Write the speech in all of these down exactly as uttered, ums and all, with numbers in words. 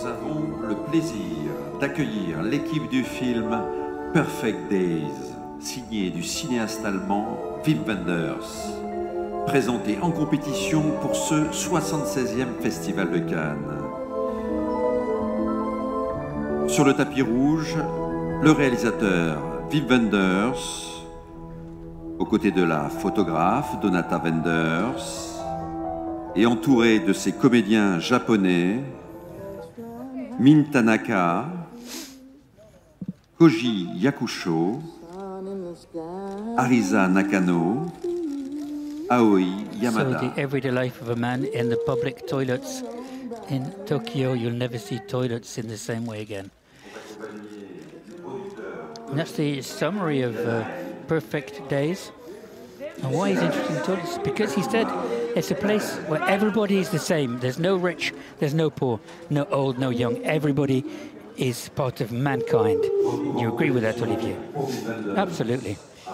avons le plaisir d'accueillir l'équipe du film Perfect Days, signé du cinéaste allemand Wim Wenders, présenté en compétition pour ce soixante-seizième Festival de Cannes. Sur le tapis rouge, le réalisateur Wim Wenders, aux côtés de la photographe Donata Wenders, et entouré de ses comédiens japonais, Min Tanaka, Koji Yakusho, Arisa Nakano, Aoi Yamada. So the everyday life of a man in the public toilets in Tokyo, you'll never see toilets in the same way again. And that's the summary of uh, Perfect Days. And why he's interested in toilets? Because he said it's a place where everybody is the same. There's no rich, there's no poor, no old, no young. Everybody is part of mankind. You agree with that, Olivier? Absolutely.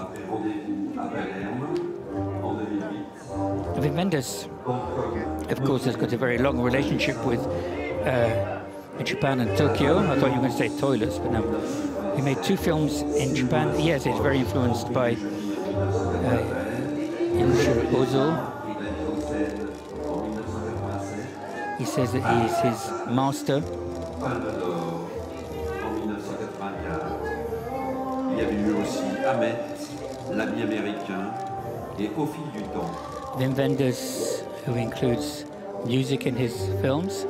Wim Wenders, of course, has got a very long relationship with uh, Japan and Tokyo. I thought you were going to say toilets, but no. He made two films in Japan. Yes, he's very influenced by uh, Yoshiro Ozo. He says that he is his master. Il y avait eu aussi Ahmet, l'ami américain, et Au fil du temps. Wim Wenders, who includes music in his films.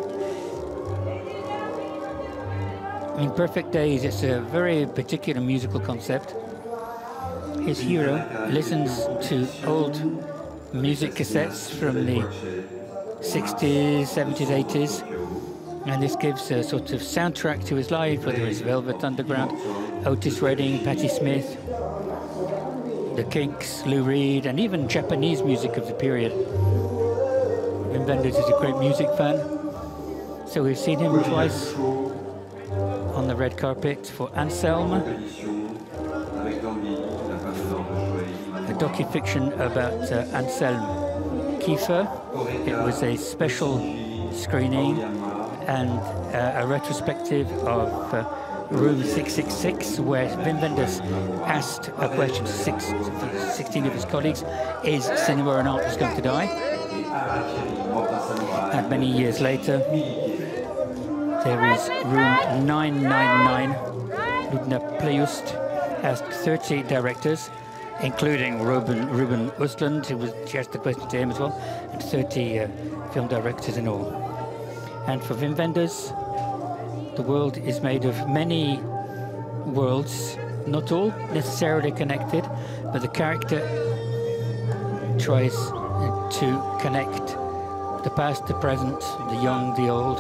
In Perfect Days, it's a very particular musical concept. His hero listens to old music cassettes from the sixties, seventies, eighties, and this gives a sort of soundtrack to his life, whether it's Velvet Underground, Otis Redding, Patti Smith, The Kinks, Lou Reed, and even Japanese music of the period. Wim Wenders is a great music fan, so we've seen him twice on the red carpet for Anselm, a docu-fiction about uh, Anselm Kiefer. It was a special screening and uh, a retrospective of uh, Room six six six, where Wim Wenders asked a question to six, sixteen of his colleagues: is cinema an art that's going to die? And many years later, there is Room nine nine nine. Ludna Pleust asked thirty directors, including Ruben, Ruben Östlund, who was, she asked the question to him as well, and thirty uh, film directors in all. And for Wim Wenders, the world is made of many worlds, not all necessarily connected, but the character tries to connect the past, the present, the young, the old.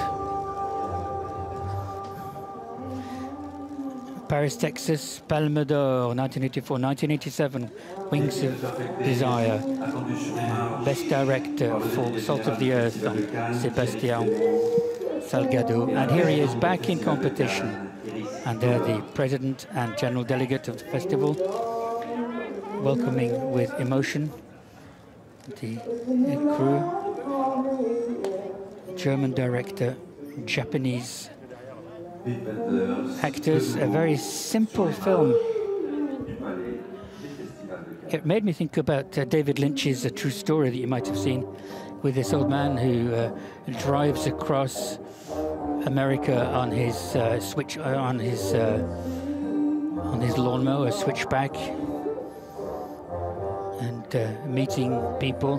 Paris, Texas, Palme d'Or, nineteen eighty-four, nineteen eighty-seven, Wings of Desire, Best Director for Salt of the Earth on Sébastien Salgado. And here he is back in competition. And they're the president and general delegate of the festival, welcoming with emotion the crew, German director, Japanese actors. A very simple film. It made me think about uh, David Lynch's A True Story that you might have seen, with this old man who uh, drives across America on his uh, switch uh, on his uh, on his lawnmower, switchback, and uh, meeting people.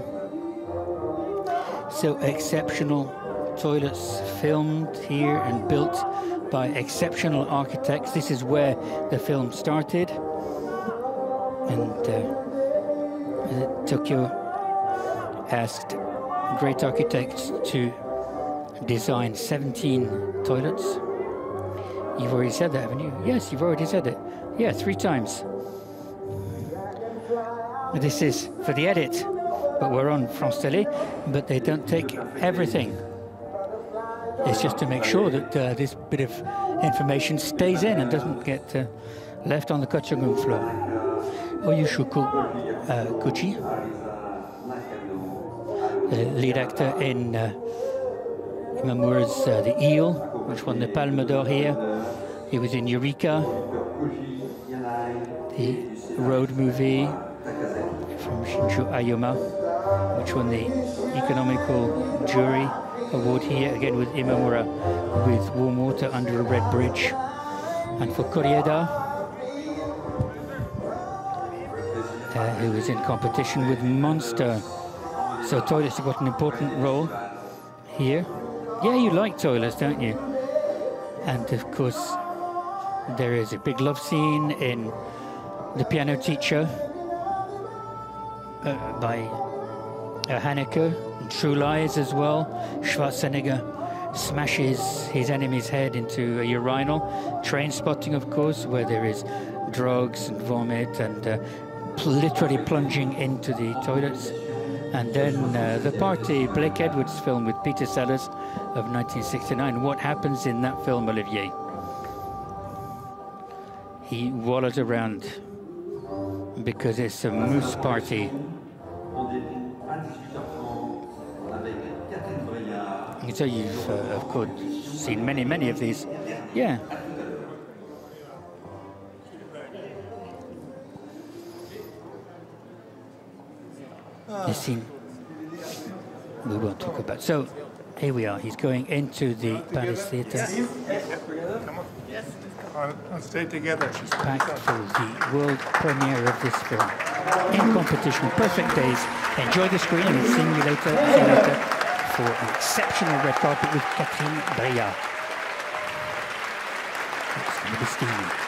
So exceptional toilets filmed here and built by exceptional architects. This is where the film started, and uh, Tokyo asked great architects to design seventeen toilets. You've already said that, haven't you? Yes, you've already said it. Yeah, three times. This is for the edit, but we're on France Télé, but they don't take everything. It's just to make sure that uh, this bit of information stays in and doesn't get uh, left on the cutting room floor. Oyushuko uh, Kuchi, the lead actor in uh, Imamura's uh, The Eel, which won the Palme d'Or here. He was in Eureka, the road movie from Shinju Ayuma, which won the Economical Jury Award here, again with Imamura, with Warm Water Under a Red Bridge. And for Koreeda, uh, who was in competition with Monster. So Toilets have got an important role here. Yeah, you like Toilets, don't you? And of course, there is a big love scene in The Piano Teacher uh, by uh, Haneke, and True Lies as well. Schwarzenegger smashes his enemy's head into a urinal. Train Spotting, of course, where there is drugs and vomit and uh, literally plunging into the toilets. And then uh, The Party, Blake Edwards film with Peter Sellers of nineteen sixty-nine. What happens in that film, Olivier? He wallows around because it's a moose party. So you've, uh, of course, seen many, many of these. Yeah. You've seen. We won't talk about. So here we are. He's going into the Palace Theatre. On stay together. Back for the world premiere of this film. In competition, Perfect Days. Enjoy the screen and see you later. See you later for an exceptional red carpet with Catherine Breillat. It's going to be steamy.